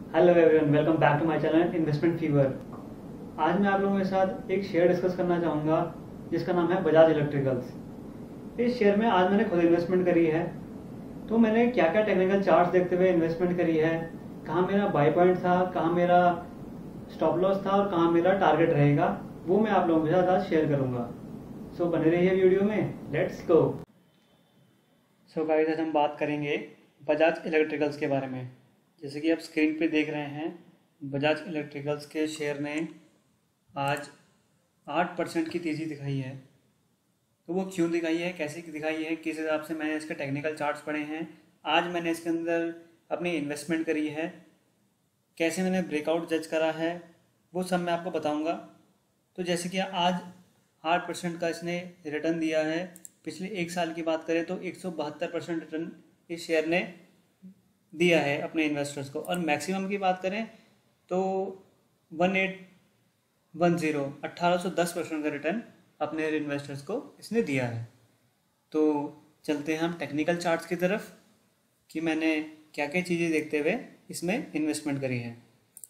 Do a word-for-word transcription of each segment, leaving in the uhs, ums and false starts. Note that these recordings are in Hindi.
Hello everyone, welcome back to my channel investment fever. आज मैं आप लोगों के साथ एक शेयर डिस्कस करना चाहूँगा जिसका नाम है बजाज इलेक्ट्रिकल्स। इस शेयर में आज मैंने खुद इन्वेस्टमेंट करी है, तो मैंने क्या क्या टेक्निकल चार्ट्स देखते हुए इन्वेस्टमेंट करी है, कहाँ मेरा बाय पॉइंट था, कहाँ मेरा स्टॉप लॉस था और कहाँ मेरा टारगेट रहेगा, वो मैं आप लोगों के साथ आज शेयर करूँगा। सो so, बने रहिए वीडियो में, लेट्स गो। सो गाइस, आज हम बात करेंगे बजाज इलेक्ट्रिकल्स के बारे में। जैसे कि आप स्क्रीन पे देख रहे हैं, बजाज इलेक्ट्रिकल्स के शेयर ने आज आठ परसेंट की तेज़ी दिखाई है। तो वो क्यों दिखाई है, कैसे दिखाई है, किस हिसाब से मैंने इसके टेक्निकल चार्ट्स पढ़े हैं, आज मैंने इसके अंदर अपनी इन्वेस्टमेंट करी है, कैसे मैंने ब्रेकआउट जज करा है, वो सब मैं आपको बताऊंगा। तो जैसे कि आज आठ परसेंट का इसने रिटर्न दिया है। पिछले एक साल की बात करें तो एक सौ बहत्तर परसेंट रिटर्न इस शेयर ने दिया है अपने इन्वेस्टर्स को, और मैक्सिमम की बात करें तो वन एट वन ज़ीरो अट्ठारह सौ दस परसेंट का रिटर्न अपने इन्वेस्टर्स को इसने दिया है। तो चलते हैं हम टेक्निकल चार्ट्स की तरफ कि मैंने क्या क्या चीज़ें देखते हुए इसमें इन्वेस्टमेंट करी है।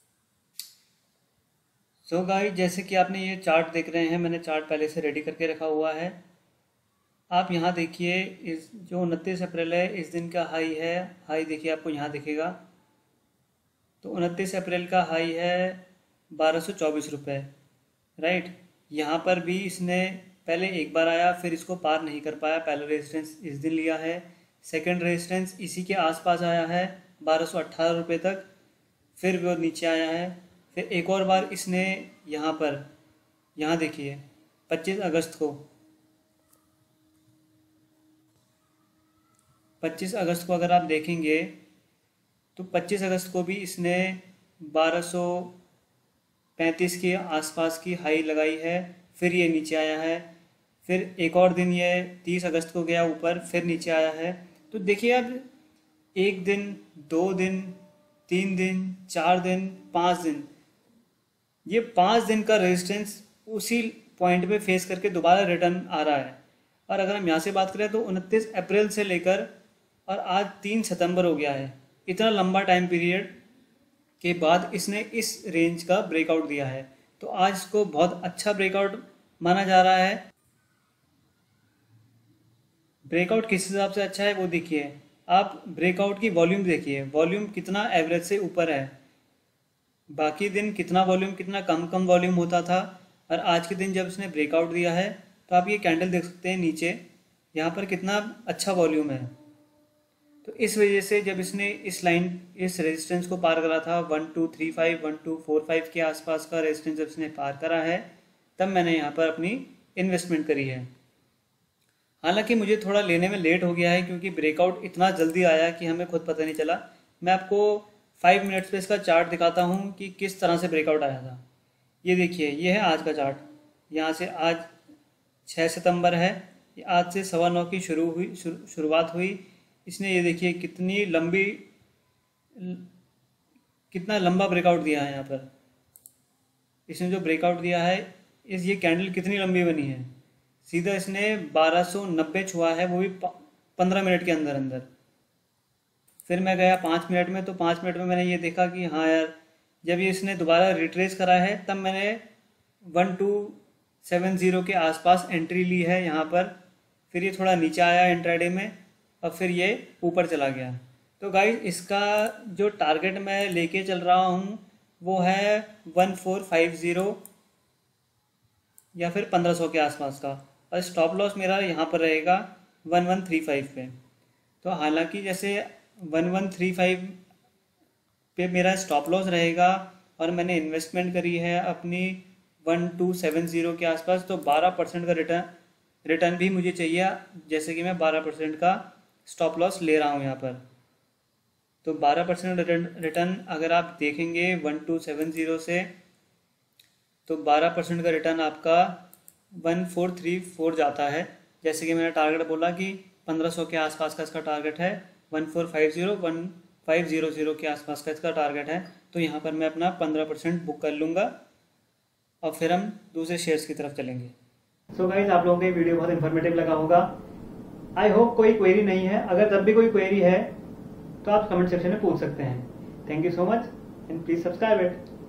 सो so गाइस, जैसे कि आपने ये चार्ट देख रहे हैं, मैंने चार्ट पहले से रेडी करके रखा हुआ है। आप यहाँ देखिए, इस जो उनतीस अप्रैल है इस दिन का हाई है, हाई देखिए आपको यहाँ दिखेगा। तो उनतीस अप्रैल का हाई है बारह सौ चौबीस रुपये, राइट। यहाँ पर भी इसने पहले एक बार आया, फिर इसको पार नहीं कर पाया। पहला रेजिस्टेंस इस दिन लिया है, सेकंड रेजिस्टेंस इसी के आसपास आया है बारह सौ अट्ठारह रुपये तक, फिर वो नीचे आया है। फिर एक और बार इसने यहाँ पर, यहाँ देखिए पच्चीस अगस्त को पच्चीस अगस्त को अगर आप देखेंगे तो पच्चीस अगस्त को भी इसने बारह सौ पैंतीस के आसपास की हाई लगाई है, फिर ये नीचे आया है। फिर एक और दिन ये तीस अगस्त को गया ऊपर, फिर नीचे आया है। तो देखिए अब एक दिन, दो दिन, तीन दिन, चार दिन, पाँच दिन, ये पाँच दिन का रेजिस्टेंस उसी पॉइंट पे फेस करके दोबारा रिटर्न आ रहा है। और अगर हम यहाँ से बात करें तो उनतीस अप्रैल से लेकर और आज तीन सितंबर हो गया है, इतना लंबा टाइम पीरियड के बाद इसने इस रेंज का ब्रेकआउट दिया है। तो आज इसको बहुत अच्छा ब्रेकआउट माना जा रहा है। ब्रेकआउट किस हिसाब से अच्छा है वो देखिए, आप ब्रेकआउट की वॉल्यूम देखिए, वॉल्यूम कितना एवरेज से ऊपर है। बाकी दिन कितना वॉल्यूम, कितना कम कम वॉल्यूम होता था, और आज के दिन जब इसने ब्रेकआउट दिया है तो आप ये कैंडल देख सकते हैं नीचे, यहाँ पर कितना अच्छा वॉल्यूम है। तो इस वजह से जब इसने इस लाइन, इस रेजिस्टेंस को पार करा था, one two three five one two four five के आसपास का रेजिस्टेंस जब इसने पार करा है, तब मैंने यहाँ पर अपनी इन्वेस्टमेंट करी है। हालांकि मुझे थोड़ा लेने में लेट हो गया है क्योंकि ब्रेकआउट इतना जल्दी आया कि हमें खुद पता नहीं चला। मैं आपको फाइव मिनट्स पे इसका चार्ट दिखाता हूँ कि किस तरह से ब्रेकआउट आया था। ये देखिए, ये है आज का चार्ट। यहाँ से आज छः सितंबर है, आज से सवा नौ की शुरू हुई शुरुआत हुई इसने। ये देखिए कितनी लंबी, कितना लंबा ब्रेकआउट दिया है। यहाँ पर इसने जो ब्रेकआउट दिया है, इस ये कैंडल कितनी लंबी बनी है, सीधा इसने बारह सौ नब्बे छुआ है, वो भी पंद्रह मिनट के अंदर अंदर। फिर मैं गया पाँच मिनट में, तो पाँच मिनट में मैंने ये देखा कि हाँ यार, जब ये इसने दोबारा रिट्रेस करा है तब मैंने वन टू सेवन ज़ीरो के आसपास एंट्री ली है यहाँ पर। फिर ये थोड़ा नीचे आया इंट्राडे में, और फिर ये ऊपर चला गया। तो गाइस, इसका जो टारगेट मैं लेके चल रहा हूँ वो है वन फोर फाइव ज़ीरो या फिर पंद्रह सौ के आसपास का, और स्टॉप लॉस मेरा यहाँ पर रहेगा वन वन थ्री फाइव पे। तो हालांकि जैसे वन वन थ्री फाइव पे मेरा स्टॉप लॉस रहेगा और मैंने इन्वेस्टमेंट करी है अपनी वन टू सेवन ज़ीरो के आसपास, तो बारह परसेंट का रिटर्न रिटर्न भी मुझे चाहिए, जैसे कि मैं बारह परसेंट का स्टॉप लॉस ले रहा हूँ यहाँ पर। तो बारह परसेंट रिटर्न रिटर्न अगर आप देखेंगे वन टू सेवन ज़ीरो से, तो बारह परसेंट का रिटर्न आपका वन फोर थ्री फोर जाता है। जैसे कि मैंने टारगेट बोला कि पंद्रह सौ के आसपास का इसका टारगेट है, one four five zero one five zero zero के आसपास का इसका टारगेट है। तो यहाँ पर मैं अपना पंद्रह परसेंट बुक कर लूँगा और फिर हम दूसरे शेयर्स की तरफ चलेंगे। सो गाइस, आप लोगों को ये वीडियो बहुत इन्फॉर्मेटिव लगा होगा। आई होप कोई क्वेरी नहीं है। अगर तब भी कोई क्वेरी है तो आप कमेंट सेक्शन में पूछ सकते हैं। Thank you so much. and please subscribe it.